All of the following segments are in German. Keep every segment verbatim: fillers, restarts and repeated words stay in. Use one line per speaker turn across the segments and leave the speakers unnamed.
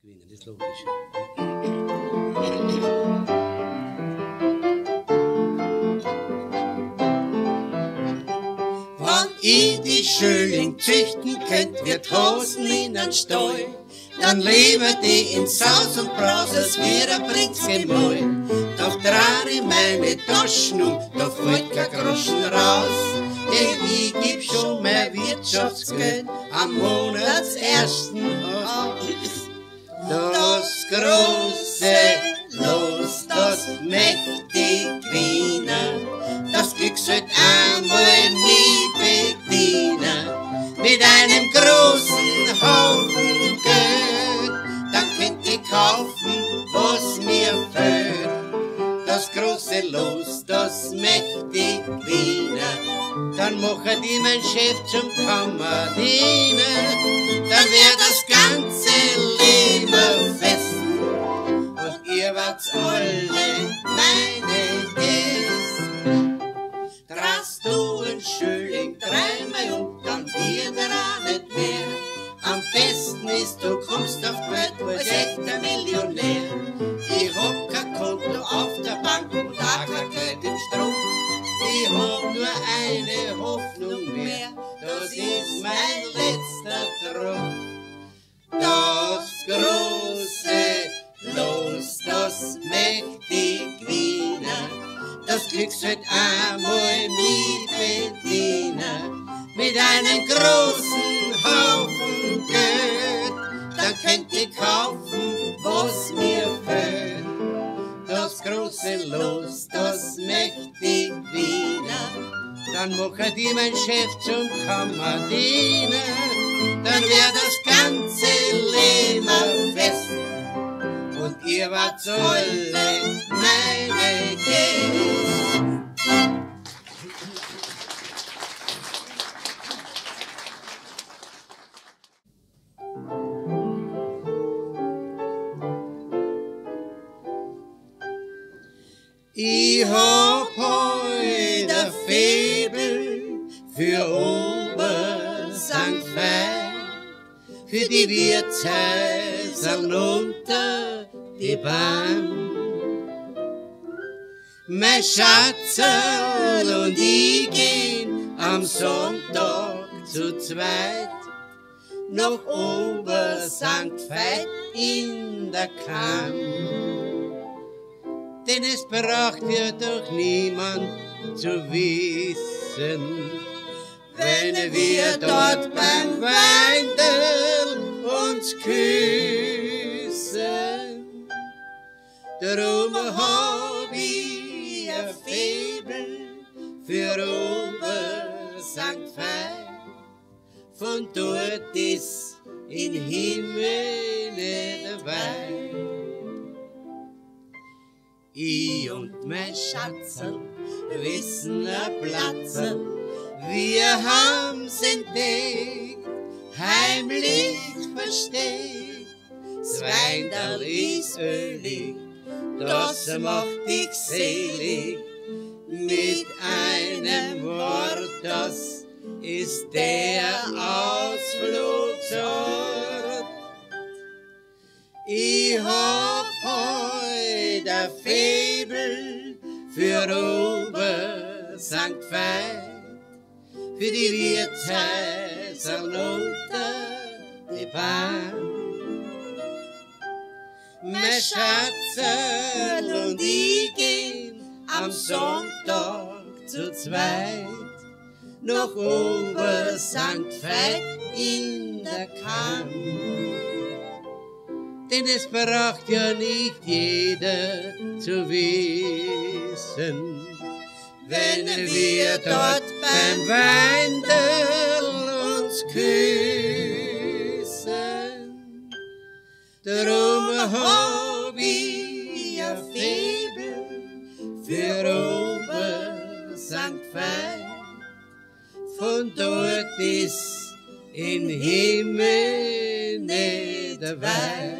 gewinnen, das ist logisch.
Wann ich die Schöling züchten könnt, wird Hosen in den Stall, dann leben die in Saus und Braus, als wir ein Prinzgemäul. Doch dreh ich meine Taschen um, da fällt kein Groschen raus, denn ich gib schon mein Wirtschaftsgeld am Monatsersten aus. Das große Los, das mächtig Wiener, das Glück sollt einmal nie bedienen. Mit einem großen Haufen Geld, dann könnt ihr kaufen, was mir fehlt. Das große Los, das mächtig Wiener, dann macht die mein Chef zum Kammerdiener. Dann wär das ganze Leben fest und ihr wart's alle meine Gäste. Drast du ein Schöling dreimal um, dann wird er auch nicht mehr. Am besten ist, du kommst auf die Welt als echter Millionär. Ich hab kein Konto auf der Bank und auch kein Geld im Strom. Ich hab nur eine Hoffnung mehr, das ist mein letzter Traum. Das große Los, das mächtig Wiener, das Glück sollt einmal nie bedienen. Mit einem großen Haufen Geld, dann könnt ihr kaufen, was mir fehlt. Das große Los, das mächtig Wiener, dann macht ihr mein Chef zum Kammerdiener. Dann wär das ganze Leben fest und ihr wart alle meine Gäste. Ich hab heut ein Faible für Ober-Sankt Veit, für die Wirtshäuser unter die Bahn. Mein Schatzerl und ich gehen am Sonntag zu zweit nach Ober-Sankt Veit in der Kamm. Denn es braucht ja doch niemand zu wissen, wenn wir dort beim Weindel uns küssen. Darum hab ich ein Faible für Ober-Sankt Veit, von dort ist in Himmel nicht weit. Ich und mein Schatzerl wissen a Platzerl, wir haben's entdeckt, heimlich versteckt. Das Weindal ist ölig, das macht dich selig. Mit einem Wort, das ist der Ausflugsort. Ich hab heut ein Faible für Ober-Sankt Veit, für die Wirtshäuser unter die Bahn. Mein Schatzerl und ich gehen am Sonntag zu zweit nach Ober-Sankt Veit in der Kamm. Denn es braucht ja nicht jeder zu wissen, wenn wir dort beim Weindel uns küssen. Darum hab ich ein Faible für Ober-Sankt Veit, von dort ist in Himmel nicht weit.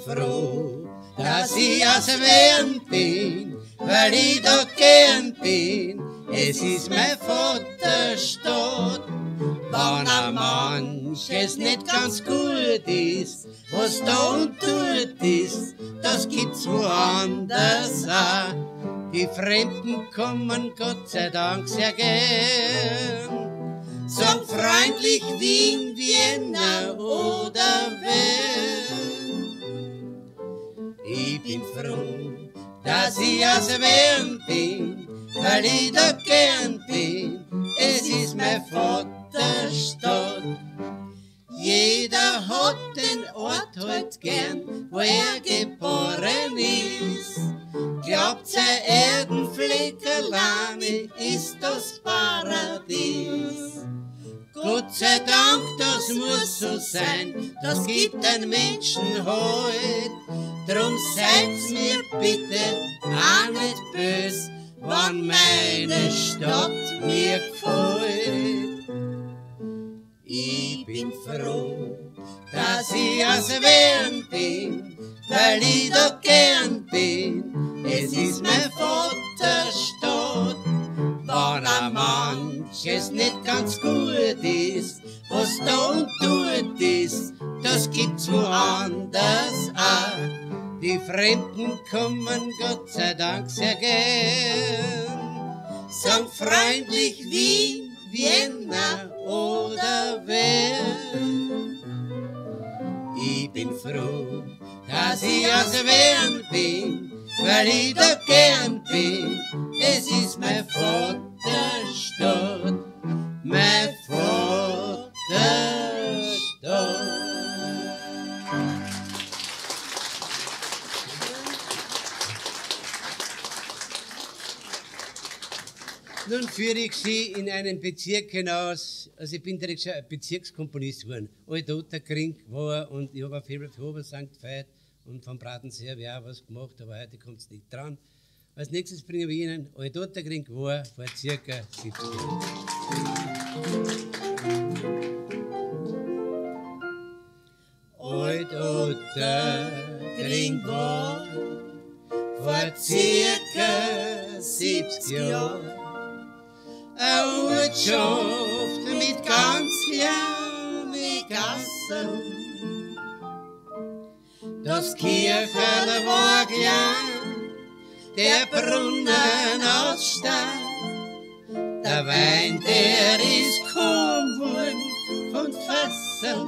froh, dass ich aus Wern bin, weil ich da gern bin. Es ist mein Vaterstadt. Wenn ein manches nicht ganz gut ist, was da und dort ist, das gibt's woanders auch. Die Fremden kommen Gott sei Dank sehr gern, sagen freundlich Wien, Vienna oder Wern. Ich bin froh, dass ich aus Wern bin, weil ich da gern bin. Es ist mein Vaterstadt. Jeder hat den Ort halt gern, wo er geboren ist. Glaubt, sein Erdenfleck alleine ist das Paradies. Gott sei Dank, das muss so sein, das gibt ein Menschen heut. Drum seid's mir bitte auch nicht bös, wann meine Stadt mir gefällt. Ich bin froh, dass ich aus Wern bin, weil ich da gern bin. Es ist mein Vaterstadt. Wenn ein manches nicht ganz gut ist, was da und dort ist, das gibt's woanders auch. Die Fremden kommen Gott sei Dank sehr gern, sagen freundlich Wien, Vienna oder Wern. Ich bin froh, dass ich aus Wern bin, weil ich da gern bin. Es ist mein Vaterstadt, mein Vaterstadt. Nun führe ich Sie in einen Bezirk hinaus, also ich bin direkt schon ein Bezirkskomponist geworden. Altoter Kring war und ich habe auf Obersankt gefeiert und vom Bratensee habe ich auch was gemacht, aber heute kommt es nicht dran. Als nächstes bringen wir Ihnen Altoter Kring war vor circa siebzig Jahren. Altoter Kring war vor circa siebzig Jahren. Eine Ortschaft mit ganz kleinen Gassen. Das Kircherl war klein, der Brunnen aus Stein. Der Wein, der ist kaum worden von Fassen.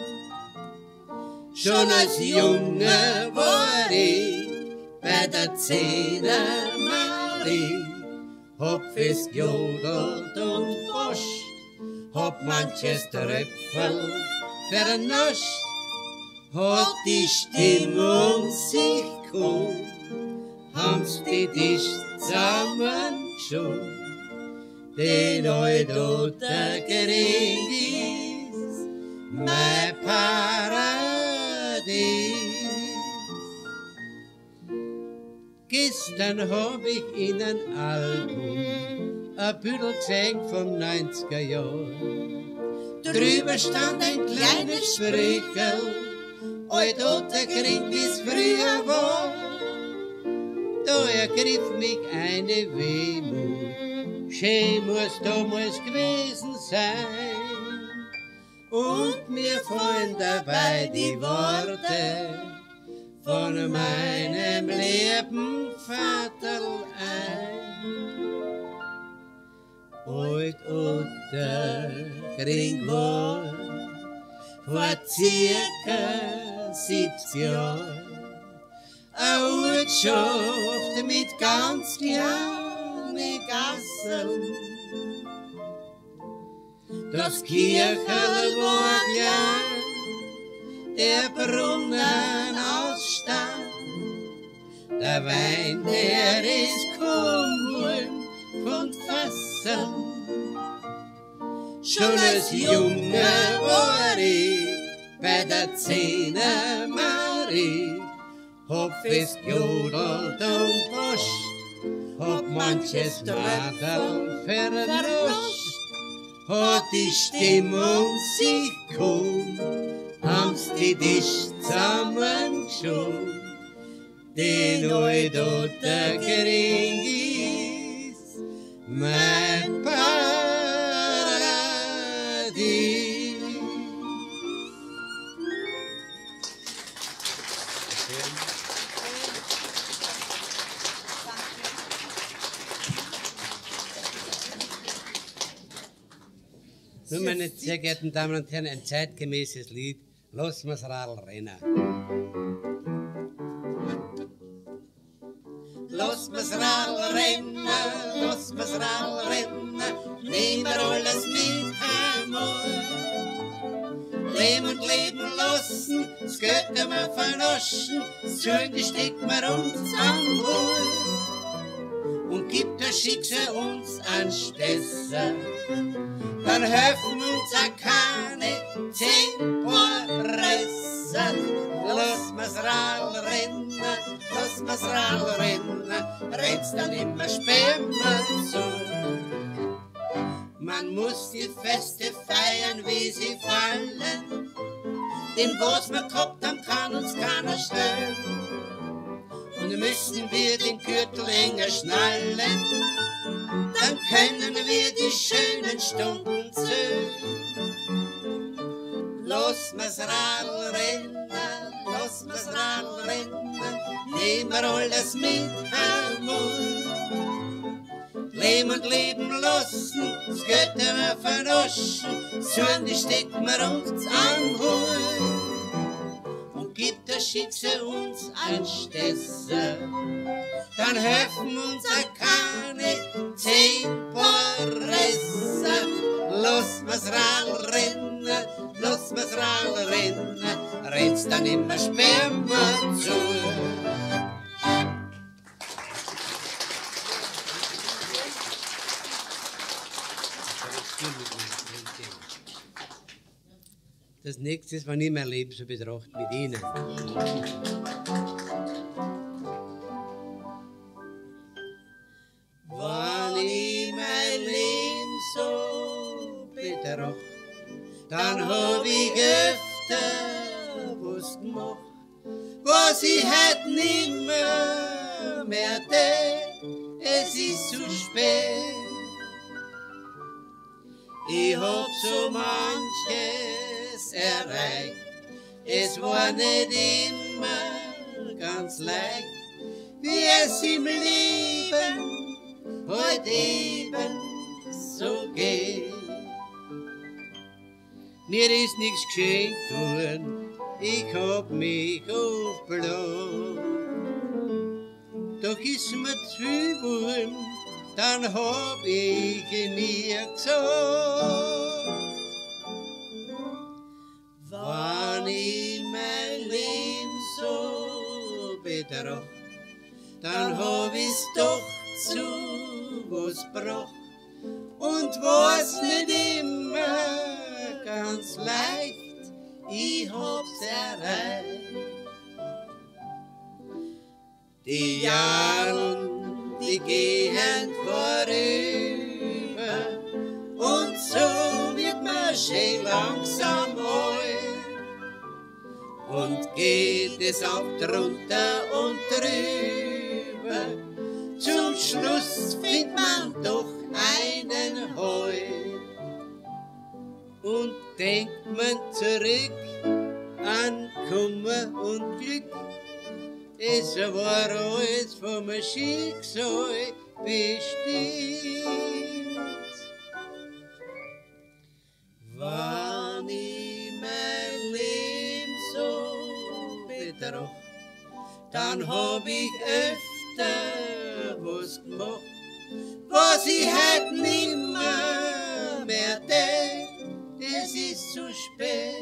Schon als Junge war ich bei der Zehner Marie. Hab fest gejodelt und wascht, hab manches Tröpfel vernascht, hat die Stimmung sich geholt, haben's die Tisch zusammengeschoben. Den Altoter Kring ist mein Paradies. Gestern hab ich in ein Album ein Büdel gesehen vom neunziger Jahren. Drüber stand ein kleines Sprüchel, Altoter Kring, wie's früher war. Da ergriff mich eine Wehmut, schön muss damals gewesen sein. Und mir fallen dabei die Worte von meinem lieben Vaterl ein. Altoter Kring war vor circa siebzig Jahren eine Ortschaft mit ganz kleinen Gassen. Das Kircherl war klein, der Brunnen aus Stein. Der Wein, der ist kaum worden von Fassen. Schon als Junge war ich bei der Zehner Marie. Hab fest gejodelt und wascht, hab manches Radl vernascht. Hat die Stimmung sich geholt, haben's die dich zusammengeschoben. Den heut der Kring ist mein Paradies. Nun, meine sehr geehrten Damen und Herren, ein zeitgemäßes Lied, Lass mir's Radl rennen. Lass mir's Radl rennen, lass mir's Radl rennen, nehmen wir alles mit einmal. Leben und leben lassen, das Geld wir vernaschen, das Schöne steckt mir uns am Hol. Und gibt das Schicksal uns an Stesser, dann helfen uns auch keine Temporesser. Lass mir's Radl rennen, lass mir's Radl rennen, rennst dann immer später zu. Man muss die Feste feiern, wie sie fallen, denn was wir gehabt haben, kann uns keiner stellen. Und müssen wir den Gürtel enger schnallen, dann können wir die schönen Stunden zählen. Lass mir's Radl rennen, lass mir's Radl rennen, nehmen wir alles mit einmal. Leben und leben lassen, das Geld wir vernaschen, Sorgen stecken wir uns am Hut. Und gibt das Schicksal uns ein Stesser, dann helfen uns auch keine Temporesser. Lass mir's Radl rennen, lass mir's Radl rennen, rennst dann immer Sperma zu. Das nächste, wenn ich mein Leben so betrachte mit Ihnen. Wenn ich mein Leben so betrachte, dann hab ich öfter was gemacht, was ich heut nimmer mehr tät, es ist zu spät. Ich hab so manches erreicht, es war nicht immer ganz leicht, wie es im Leben heute eben so geht. Mir ist nichts geschenkt worden, ich hab mich aufblasen, doch ist mir zu viel worden, dann hab ich nie gesagt. Wenn ich mein Leben so betracht, dann hab ich's doch zu was gebracht und war's nicht immer ganz leicht, ich hab's erreicht. Die Jahre, die gehen vorüber und so wird man schön langsam alt. Und geht es auch drunter und drüber, zum Schluss findet man doch einen Heu. Und denkt man zurück an Kummer und Glück, es war alles vom Schicksal bestimmt. Wenn ich mein Leben so betracht, dann hab ich öfter was gemacht, was ich heut nimmer mehr tät, es ist zu spät.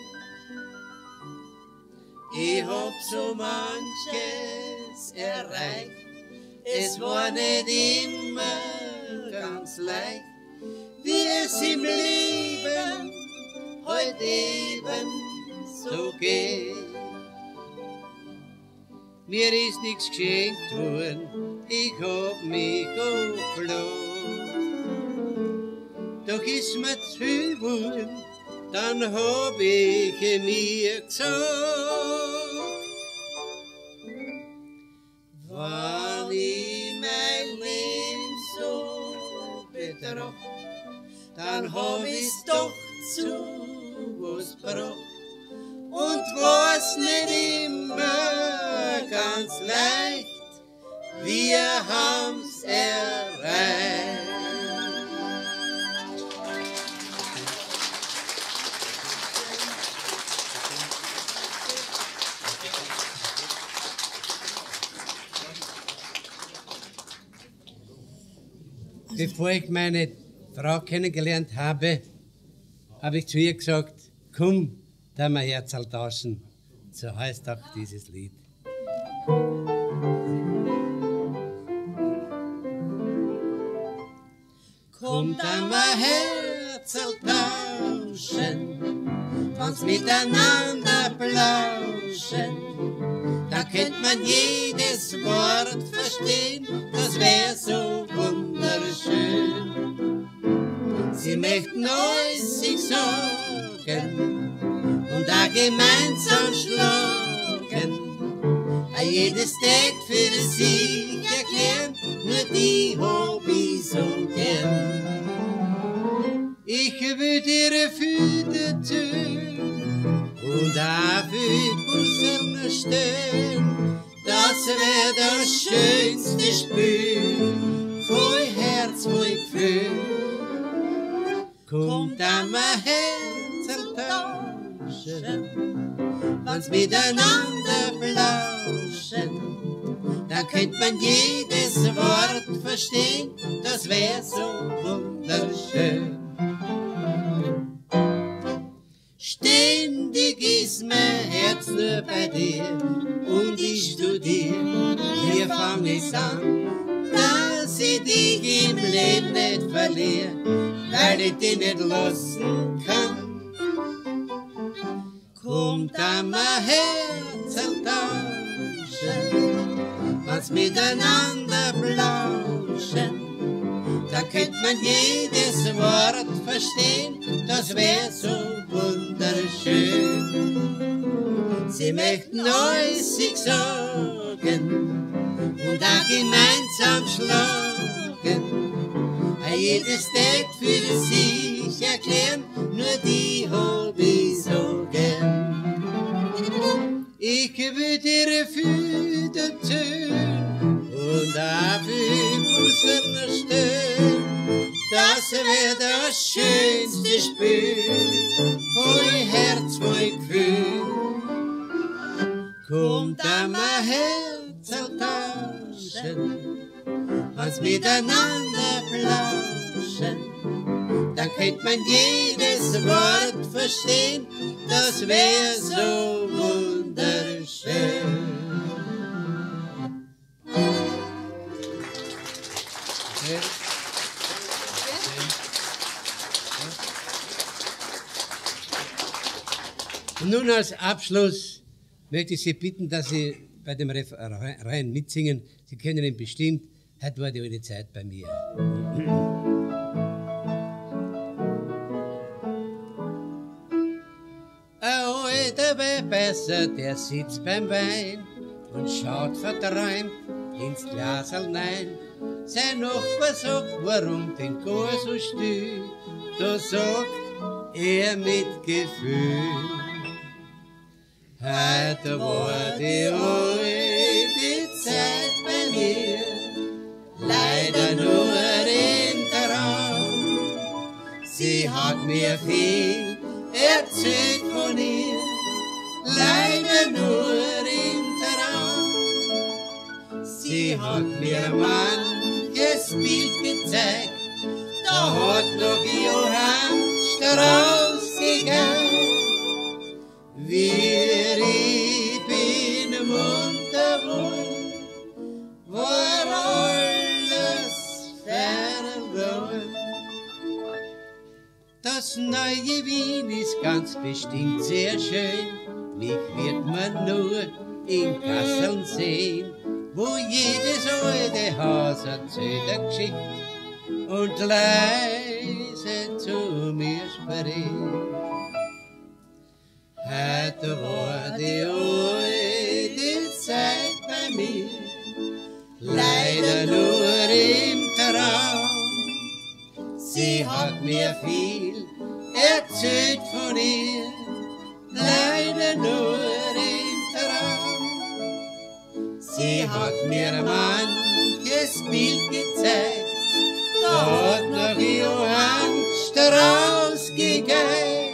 Ich hab so manches erreicht, es war nicht immer ganz leicht, wie es im Leben heute eben so geht. Mir ist nichts geschenkt worden, ich hab mich aufgelassen, doch ist mir zu viel worden, dann hab ich mir gesagt, wann ich mein Leben so betracht, dann hab ich's doch zu was gebracht und war's nicht immer ganz leicht, wir haben's erreicht. Bevor ich meine Frau kennengelernt habe, habe ich zu ihr gesagt, komm, da wir Herzl tauschen. So heißt auch dieses Lied. Komm, da wir Herzl tauschen, wenn's miteinander plauschen, da könnt man jedes Wort verstehen, das wär so wunderschön. Sie möchten alles sich sagen und da gemeinsam schlagen, a jedes Tag für sich erklären, nur die hab ich so gern. Ich würd ihre Füße tun und auch für Busen stehen, das wär das schönste Spiel, voll Herz, voll Gefühl. Kommt am Herzl tauschen, wenn's miteinander plauschen, dann könnt man jedes Wort verstehen, das wär so wunderschön. Ständig ist mein Herz nur bei dir und ich studier, hier fang ich's an, dass ich dich im Leben nicht verliere, weil ich dich nicht lassen kann. Kommt am Herzl tauschen, wenn's miteinander plauschen, da könnt man jedes Wort verstehen, das wär so wunderschön. Sie möchten alles sich sagen und auch gemeinsam schlagen, a jedes Tag für sich erklären, nur die hab ich so gern. Ich würd ihre Füße tun und auch für Busen stehen, das wär das schönste Spiel, voll Herz, voll Gefühl. Kommt am Herzl tauschen, wenn's miteinander plauschen, dann könnt man jedes Wort verstehen, das wär so wunderschön. Und nun als Abschluss möchte ich Sie bitten, dass Sie bei dem Refrain mitsingen. Sie kennen ihn bestimmt. Heute war die alte Zeit bei mir. Ein alter Weihbeißer, der sitzt beim Wein und schaut verträumt ins Glas hinein. Sein Nachbar sagt, warum denn gar so still? Da sagt er mit Gefühl, heute war die alte Zeit bei mir, leider nur im Traum. Sie hat mir viel erzählt von ihr, leider nur im Traum. Sie hat mir manches Bild gezeigt, da hat noch Johann Strauß gegangen. Wir ich bin munter wohl, war alles verloren. Das neue Wien ist ganz bestimmt sehr schön, mich wird man nur in Kasseln sehen, wo jedes alte Haus erzählt eine Geschichte und leise zu mir spricht. da war die alte Zeit bei mir, leider nur im Traum. Sie hat mir viel erzählt von ihr, leider nur im Traum. Sie hat mir manches Bild gezeigt, da hat noch Johann Strauß gegeben.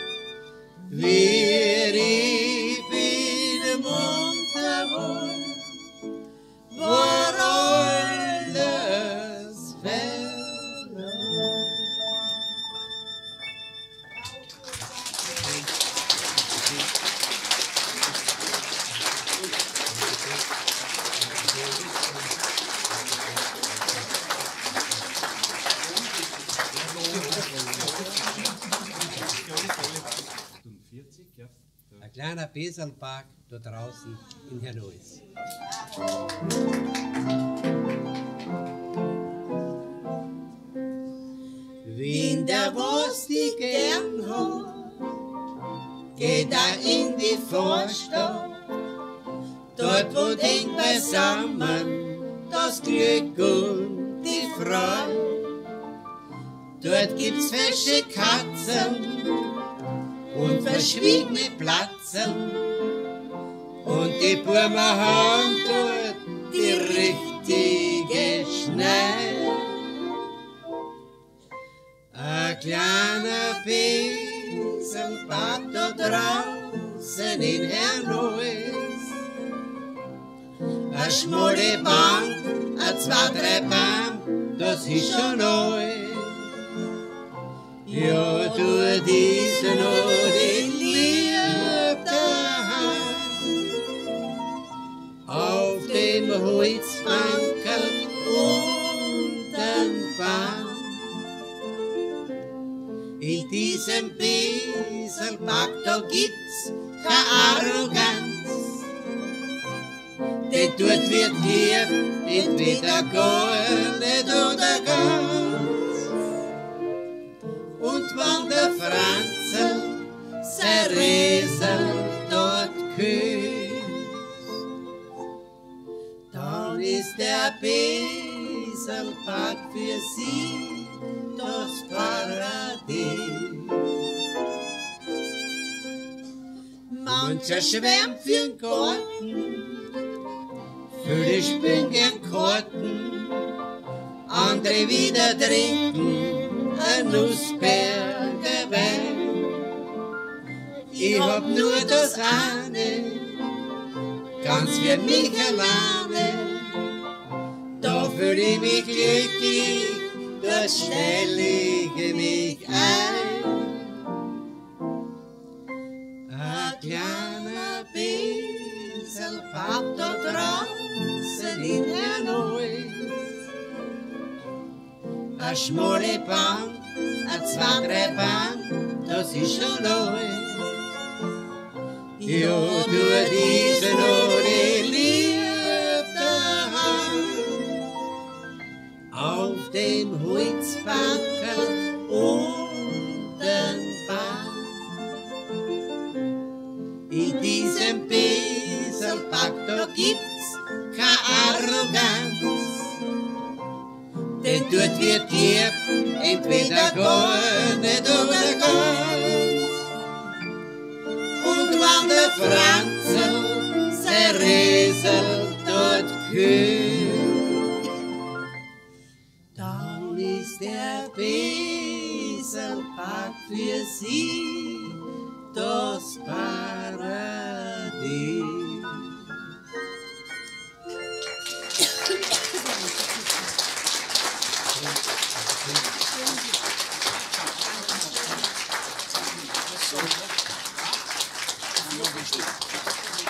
Wir ich bin munter wohl, war alles verloren. Ein kleiner Beselpark da draußen in Hernois. Wen der was die gern hat, geht er in die Vorstadt. Dort wohnt eng beisammen das Glück und die Freude. Dort gibt's fesche Katzen und verschwiegene Platzen. Und die Burmer haben dort die richtige Schneid. Ein kleiner Beselpark da draußen in Hernois. Eine schmale Bank, ein zwei, drei Baum, das ist schon alles. Ja, du diese noch die liebte Hand auf dem Holzbankerl unterm Baum. In diesem Beselpark, da gibt's keine Arroganz, denn dort wird hier entweder gar nicht oder ganz. Und wenn der Franzl sein Riesel dort küsst, dann ist der Beselpark für sie das Paradies. Mancher schwärmt für'n Garten, viele spielen gern Karten, andere wieder trinken ein Nussberger Wein. Ich hab nur das eine, ganz für mich alleine, da fühl ich mich glücklich, da stell ich mich ein. Ein kleiner Beselpark da draußen in Hernois. Eine schmale Bank, ein zwei, drei Bank, das ist schon alles. Ja, du diese noch die liebte Hand auf dem Holzbankerl unterm Baum. In diesem Beselpark, da gibt's keine Arroganz, denn dort wird dir entweder gar nicht oder ganz. Und wenn der Franzl sein Riesel dort küsst, dann ist der Beselpark für sie das Paradies.
So.